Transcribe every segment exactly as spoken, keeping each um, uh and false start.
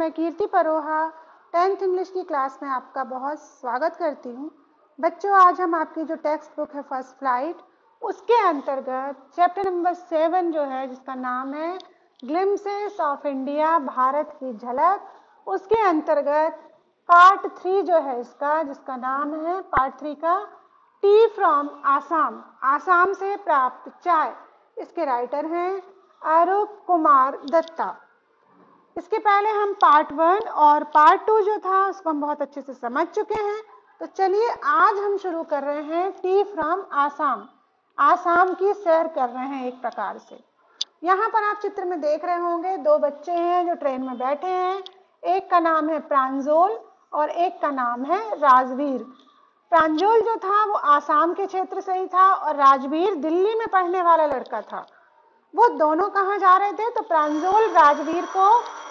मैं Kirti Paroha tenth English की class में आपका बहुत स्वागत करती हूँ। बच्चों, आज हम आपकी जो टेक्स्ट बुक है फर्स्ट फ्लाइट, उसके अंतर्गत चैप्टर नंबर सेवन जो है, जिसका नाम है ग्लिम्पसेस ऑफ इंडिया, भारत की झलक, उसके अंतर्गत पार्ट थ्री जो है इसका, जिसका नाम है पार्ट थ्री का टी फ्रॉम आसाम, आसाम से प्राप्त चाय। इसके राइटर हैं आरूप कुमार दत्ता। इसके पहले हम पार्ट वन और पार्ट टू जो था उसको हम बहुत अच्छे से समझ चुके हैं। तो चलिए आज हम शुरू कर रहे हैं टी फ्रॉम आसाम, आसाम की सैर कर रहे हैं एक प्रकार से। यहाँ पर आप चित्र में देख रहे होंगे दो बच्चे हैं जो ट्रेन में बैठे हैं। एक का नाम है प्रांजोल और एक का नाम है राजवीर। प्रांजोल जो था वो आसाम के क्षेत्र से ही था और राजवीर दिल्ली में पढ़ने वाला लड़का था। वो दोनों कहाँ जा रहे थे? तो प्रांजोल राजवीर को,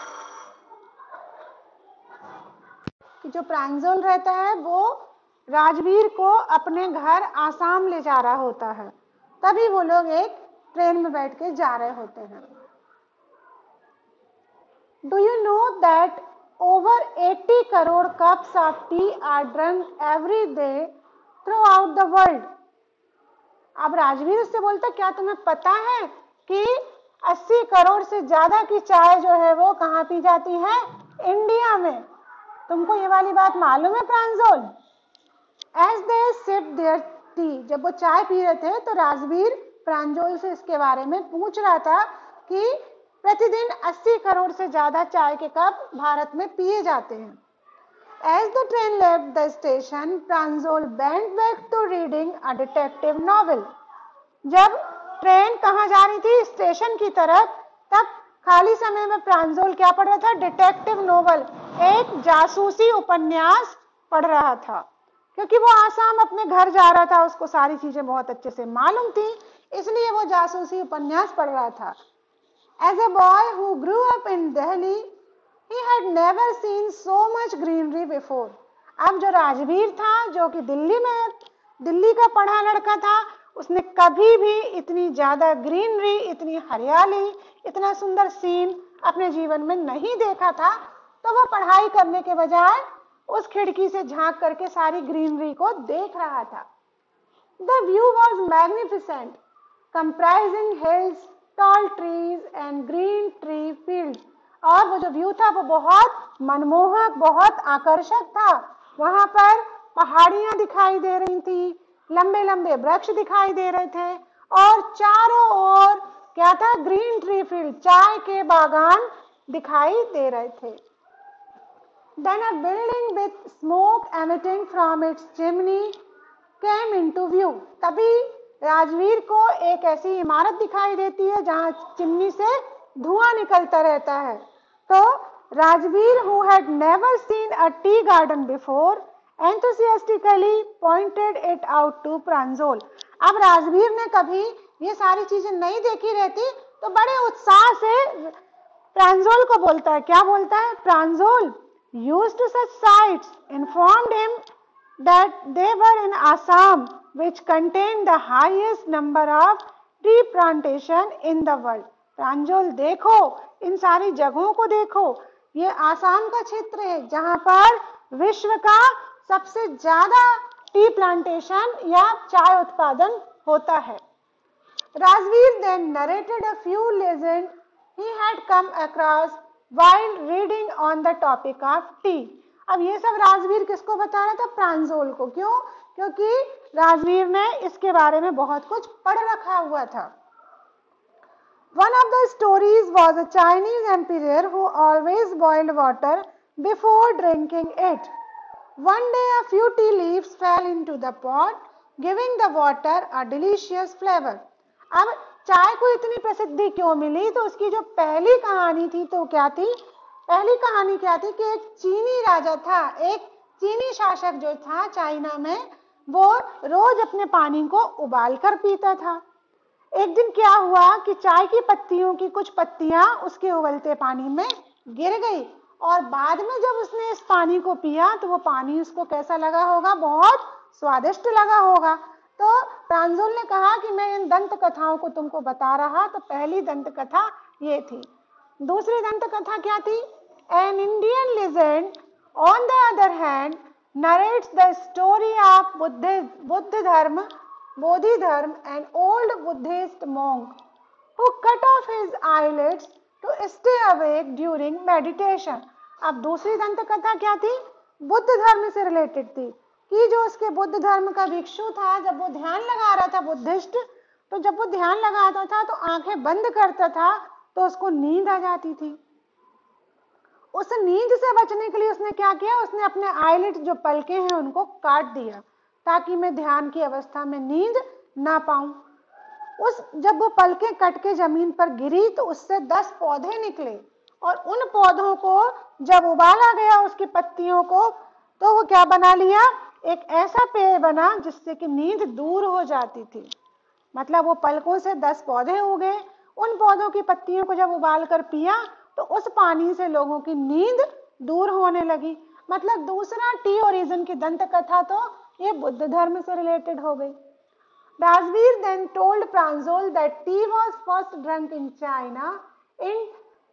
कि जो प्रांजोल रहता है वो राजवीर को अपने घर आसाम ले जा रहा होता है, तभी वो लोग एक ट्रेन में बैठ के जा रहे होते हैं। Do you know that over अस्सी crore cups of tea are drunk every day throughout the world. अब राजवीर उससे बोलता, क्या तुम्हें पता है कि अस्सी करोड़ से ज्यादा की चाय जो है वो कहाँ पी जाती है? इंडिया में। तुमको ये वाली बात मालूम है Pranjol? As they sip their tea, जब वो चाय पी रहे थे तो राजवीर प्रांजोल से इसके बारे में पूछ रहा था कि प्रतिदिन अस्सी करोड़ से ज्यादा चाय के कप भारत में पिए जाते हैं। As the train left the station, Pranjal went back to reading a detective novel. जब ट्रेन कहाँ जा रही थी? स्टेशन की तरफ। तब खाली समय में प्रांजल क्या पढ़ रहा था? डिटेक्टिव नोवेल, एक जासूसी उपन्यास पढ़ रहा था। क्योंकि वो आसाम अपने घर जा रहा था, उसको सारी चीजें बहुत अच्छे से मालूम थी, इसलिए वो जासूसी उपन्यास पढ़ रहा था। As a boy who grew up in Delhi, he had never seen so much greenery before. अब जो राजवीर था, जो कि दिल्ली में दिल्ली का पढ़ा लड़का था, उसने कभी भी इतनी ज्यादा ग्रीनरी, इतनी हरियाली, इतना सुंदर सीन अपने जीवन में नहीं देखा था। तो वो पढ़ाई करने के बजाय उस खिड़की से झांक करके सारी ग्रीनरी को देख रहा था। The view was magnificent, comprising hills, tall trees and green tree fields. और वो जो व्यू था वो बहुत मनमोहक, बहुत आकर्षक था। वहां पर पहाड़ियां दिखाई दे रही थी, लंबे लंबे वृक्ष दिखाई दे रहे थे और चारों ओर क्या था? ग्रीन ट्री फील्ड, चाय के बागान दिखाई दे रहे थे। Then a building with smoke emitting from its chimney came into view. तभी राजवीर को एक ऐसी इमारत दिखाई देती है जहां चिमनी से धुआं निकलता रहता है। तो Rajveer, who had never seen a tea garden before, enthusiastically pointed it out to Pranjol. अब राजवीर ने कभी ये सारी चीजें नहीं देखी रहती, तो बड़े उत्साह से प्रांजोल को बोलता है। क्या बोलता है? Pranjol used to such sights informed him that they were in Assam, which contained the highest number of tree plantation in the world. Pranjol देखो, इन सारी जगहों को देखो, ये आसाम का क्षेत्र है जहां पर विश्व का सबसे ज्यादा टी प्लांटेशन या चाय उत्पादन होता है। Rajveer then narrated a few legends he had come across while reading on the topic of tea. अब ये सब राजवीर किसको बता रहा था? प्रांजोल को। क्यों? क्योंकि राजवीर ने इसके बारे में बहुत कुछ पढ़ रखा हुआ था। One of the stories was a Chinese emperor who always boiled water before drinking it. One day a few tea leaves fell into the pot, giving the water a delicious flavor. अब चाय को इतनी प्रसिद्धि क्यों मिली? तो उसकी जो पहली कहानी थी तो क्या थी? पहली कहानी क्या थी कि एक चीनी राजा था, एक चीनी शासक जो था चाइना में, वो रोज अपने पानी को उबाल कर पीता था। एक दिन क्या हुआ कि चाय की पत्तियों की कुछ पत्तियां उसके उबलते पानी में गिर गई और बाद में जब उसने इस पानी को पिया तो वो पानी उसको कैसा लगा होगा? बहुत स्वादिष्ट लगा होगा। तो प्रांजल ने कहा कि मैं इन दंत कथाओं को तुमको बता रहा। तो पहली दंत कथा ये थी। दूसरी दंत कथा क्या थी? An Indian legend, on the other hand, narrates the story of Buddhism, Buddha Dharma, Bodhidharma, an old Buddhist monk who cut off his eyelids to stay awake during meditation. अब दूसरी दंत कथा क्या थी? बुद्ध धर्म से रिलेटेड थी कि जो उसके बुद्ध धर्म का भिक्षु था, जब वो ध्यान लगा रहा था बुद्धिस्ट, तो जब वो ध्यान लगाता था तो आंखें बंद करता था तो उसको नींद आ जाती थी। उस नींद से बचने के लिए उसने क्या किया? उसने अपने आईलिड जो पलके हैं उनको काट दिया ताकि मैं ध्यान की अवस्था में नींद ना पाऊं। उस जब वो पलके कट के जमीन पर गिरी तो उससे दस पौधे निकले और उन पौधों को जब उबाला गया उसकी पत्तियों को, तो वो क्या बना लिया? एक ऐसा पेय बना जिससे कि नींद दूर हो जाती थी। मतलब वो पलकों से दस पौधे उगे, उन पौधों की पत्तियों को जब उबाल कर पिया तो उस पानी से लोगों की नींद दूर होने लगी। मतलब दूसरा टी ओरिजिन की दंत कथा तो ये बुद्ध धर्म से रिलेटेड हो गई। Rajveer then told Pranjal that tea was first drunk in China in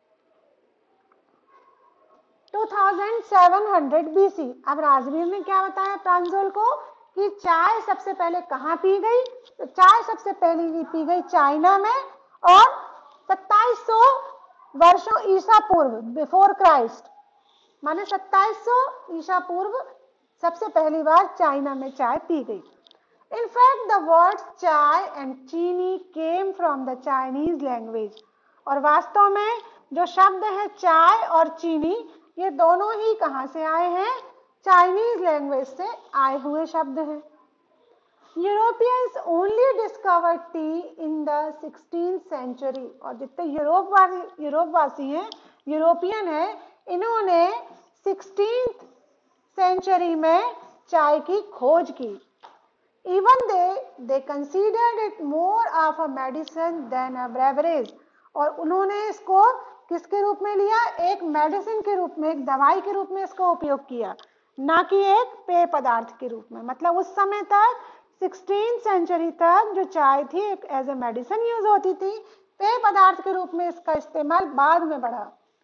twenty-seven hundred B C। अब राजवीर ने क्या बताया प्रांजल को कि चाय सबसे पहले कहाँ पी गई? तो चाय सबसे पहले पी गई चाइना में और सत्ताईस सौ वर्षों ईसा पूर्व, बिफोर क्राइस्ट, माने सत्ताईस सौ ईसा पूर्व सबसे पहली बार चाइना में चाय पी गई। In fact, the words chai and chini came from the Chinese language। और वास्तव में जो शब्द है चाय और चीनी, ये दोनों ही कहाँ से आए हैं? चाइनीज लैंग्वेज से आए हुए शब्द हैं। Europeans only discovered tea in the sixteenth century. और जितने यूरोप वासी यूरोप वासी हैं, यूरोपियन है, इन्होंने सिक्सटीन्थ सेंचुरी में चाय की खोज की। Even they they considered it more of a medicine than a beverage। और उन्होंने इसको किसके रूप में लिया? एक मेडिसिन के रूप में, एक दवाई के रूप में इसका उपयोग किया, ना कि एक पेय पदार्थ के रूप में। मतलब उस समय तक सिक्सटीन्थ सेंचुरी तक जो चाय थी एक एज ए मेडिसिन यूज होती थी, पेय पदार्थ के रूप में इसका इस्तेमाल बाद में बढ़ा।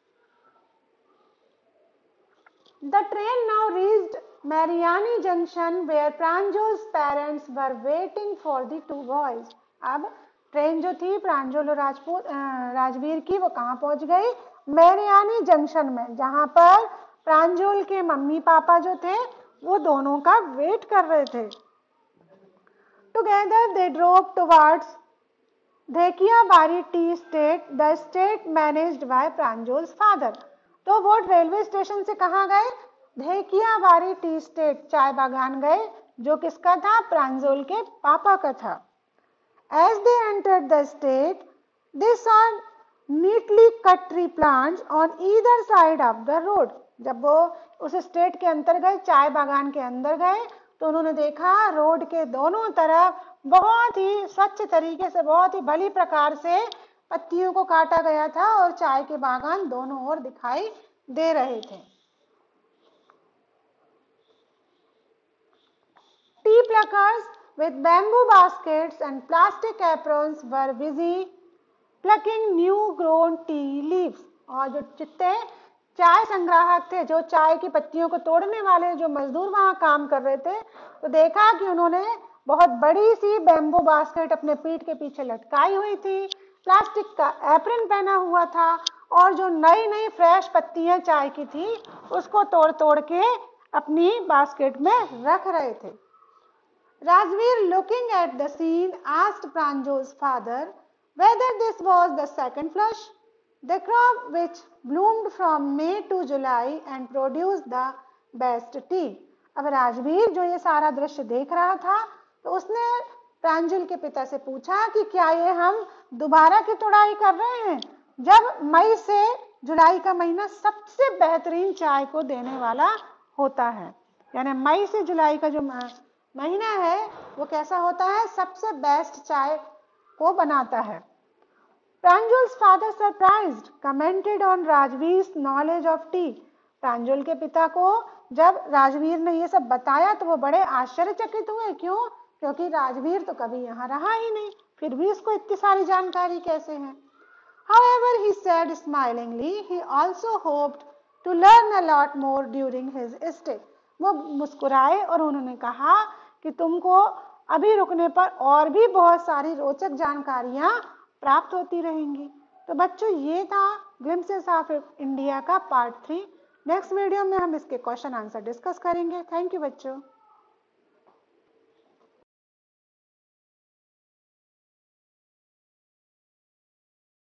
The train now reached Mariani Junction where Pranjol's parents were waiting for the two boys। अब ट्रेन जो थी प्रांजल और राजपूत राजवीर की, वो कहाँ पहुंच गई? मैरियानी जंक्शन में, जहां पर प्रांजल के मम्मी पापा जो थे वो दोनों का वेट कर रहे थे। Together they drove towards Dhekiabari tea estate, the estate managed by Pranjal's father। तो वो रेलवे स्टेशन से कहाँ गए? धेकियाबाड़ी टी स्टेट, चाय बागान गए, जो किसका था? प्रांजल के पापा का था। As they entered the state, they saw neatly cut tree plants on either side of the road। जब वो उस स्टेट के अंदर गए, चाय बागान के अंदर गए, तो उन्होंने देखा रोड के दोनों तरफ बहुत ही स्वच्छ तरीके से, बहुत ही भली प्रकार से पत्तियों को काटा गया था और चाय के बागान दोनों ओर दिखाई दे रहे थे। Tea pluckers with bamboo baskets and plastic aprons were busy plucking new grown tea leaves। और जो चित्ते चाय संग्राहक थे, जो चाय की पत्तियों को तोड़ने वाले जो मजदूर वहां काम कर रहे थे, तो देखा कि उन्होंने बहुत बड़ी सी बैम्बू बास्केट अपने पीठ के पीछे लटकाई हुई थी, प्लास्टिक का एप्रन पहना हुआ था और जो नई नई फ्रेश पत्तियां चाय की थी उसको तोड़ तोड़ के अपनी बास्केट में रख रहे थे। Rajveer, looking at the scene, asked Pranjol's father whether this was the second flush, the crop which bloomed from May to July and produced the best tea। अब राजवीर जो ये सारा दृश्य देख रहा था, तो उसने प्रांजल के पिता से पूछा कि क्या ये हम दोबारा की तुड़ाई कर रहे हैं, जब मई से जुलाई का महीना सबसे बेहतरीन चाय को देने वाला होता है। यानी मई से जुलाई का जो महीना है वो कैसा होता है? सबसे बेस्ट चाय को बनाता है। प्रांजल's father surprised commented on Rajveer's knowledge of tea। प्रांजल के पिता को जब राजवीर ने ये सब बताया तो वो बड़े आश्चर्यचकित हुए। क्यों? क्योंकि राजवीर तो कभी यहाँ रहा ही नहीं, फिर भी इसको इतनी सारी जानकारी कैसे है? However, he said smilingly, he also hoped to learn a lot more during his stay. वो मुस्कुराए और उन्होंने कहा कि तुमको अभी रुकने पर और भी बहुत सारी रोचक जानकारियां प्राप्त होती रहेंगी। तो बच्चों ये था ग्लिम्पसेस ऑफ इंडिया का पार्ट थ्री। नेक्स्ट वीडियो में हम इसके क्वेश्चन आंसर डिस्कस करेंगे। थैंक यू बच्चों।